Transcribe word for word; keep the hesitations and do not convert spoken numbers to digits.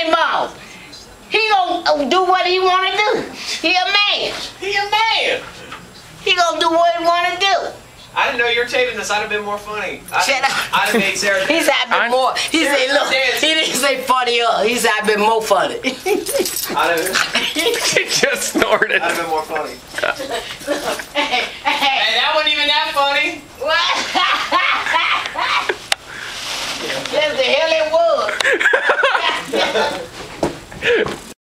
Mickey Mouse. He gonna do what he wanna do. He a man. He a man. He gonna do what he wanna do. I didn't know you were taping this. I'd have been more funny. I'd, Shut up. I'd have made Sarah He said I've been more. He Sarah said, look, dance. he didn't say funnier. He said I've been more funny. I'd have, He just snorted. I'd have been more funny. Hey, hey, Hey, that wasn't even that funny.